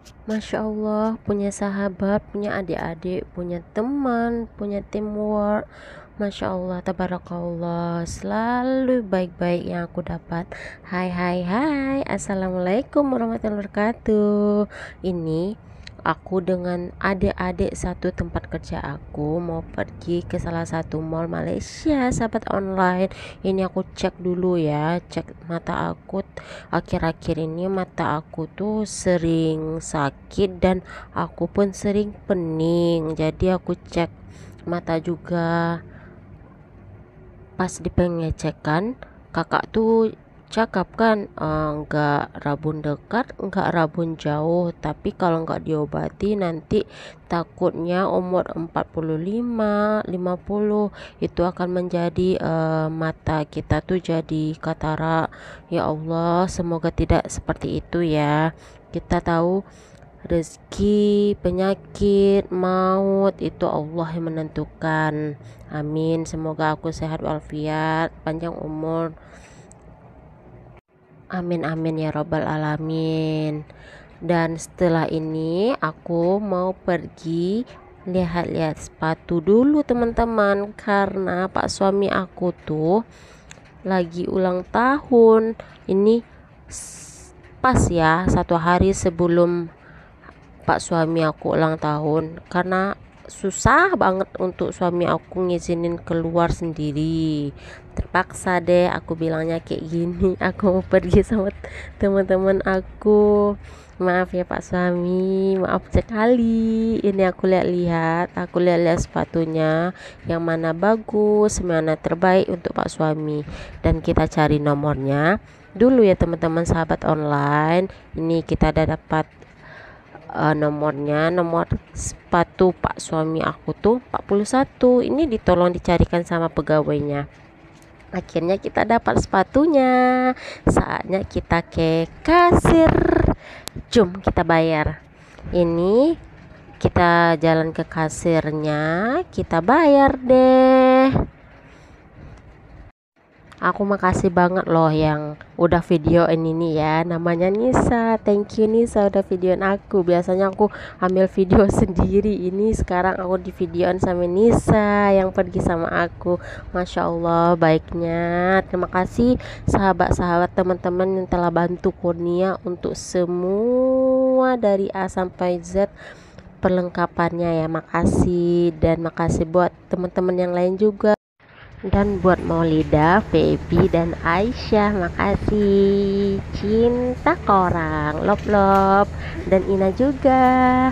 Masya Allah, punya sahabat, punya adik-adik, punya teman, punya teamwork. Masya Allah, tabarakallah, selalu baik-baik yang aku dapat. Hai, hai, hai, assalamualaikum warahmatullahi wabarakatuh. Ini aku dengan adik-adik satu tempat kerja aku mau pergi ke salah satu mall Malaysia, sahabat online. Ini aku cek dulu ya, cek mata aku. Akhir-akhir ini mata aku tuh sering sakit dan aku pun sering pening. Jadi aku cek mata juga. Pas di pengecekan, kakak tuh cakap kan, enggak rabun dekat, enggak rabun jauh, tapi kalau enggak diobati nanti takutnya umur 45, 50 itu akan menjadi mata kita tuh jadi katarak. Ya Allah, semoga tidak seperti itu ya. Kita tahu rezeki, penyakit, maut itu Allah yang menentukan. Amin. Semoga aku sehat walafiat, panjang umur. Amin amin ya robbal alamin. Dan setelah ini aku mau pergi lihat-lihat sepatu dulu teman-teman, karena pak suami aku tuh lagi ulang tahun. Ini pas ya, satu hari sebelum pak suami aku ulang tahun, karena susah banget untuk suami aku ngizinin keluar sendiri. Terpaksa deh aku bilangnya kayak gini, aku mau pergi sama teman-teman aku. Maaf ya pak suami, maaf sekali. Ini aku lihat-lihat sepatunya yang mana bagus, mana terbaik untuk pak suami, dan kita cari nomornya dulu ya teman-teman sahabat online. Ini kita ada dapat nomornya, nomor sepatu pak suami aku tuh 41. Ini ditolong dicarikan sama pegawainya. Akhirnya kita dapat sepatunya. Saatnya kita ke kasir. Jom kita bayar. Ini kita jalan ke kasirnya, kita bayar deh. Aku makasih banget loh yang udah videoin ini ya. Namanya Nisa. Thank you Nisa udah videoin aku. Biasanya aku ambil video sendiri. Ini sekarang aku di videoin sama Nisa yang pergi sama aku. Masya Allah baiknya. Terima kasih sahabat-sahabat teman-teman yang telah bantu Kurnia untuk semua dari A sampai Z perlengkapannya ya. Makasih, dan makasih buat teman-teman yang lain juga. Dan buat Maulida, Feby, dan Aisyah, makasih. Cinta korang, love love. Dan Ina juga.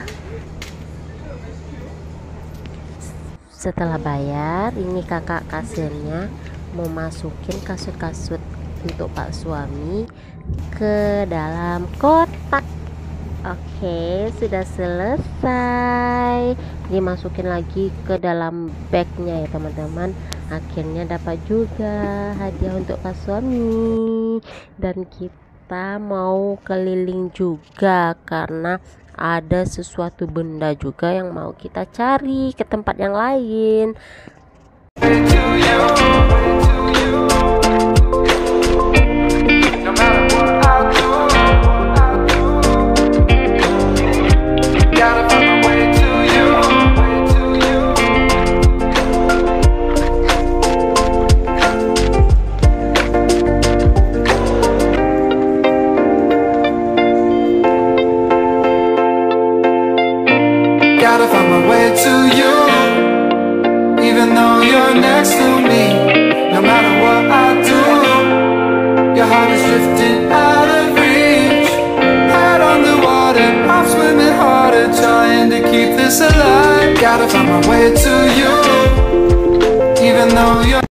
Setelah bayar, ini kakak kasirnya mau masukin kasut-kasut untuk pak suami ke dalam kotak. Oke, sudah selesai. Dimasukin lagi ke dalam bagnya ya teman-teman. Akhirnya dapat juga hadiah untuk pak suami. Dan kita mau keliling juga karena ada sesuatu benda juga yang mau kita cari ke tempat yang lain. Gotta find my way to you, even though you're next to me. No matter what I do, your heart is drifting out.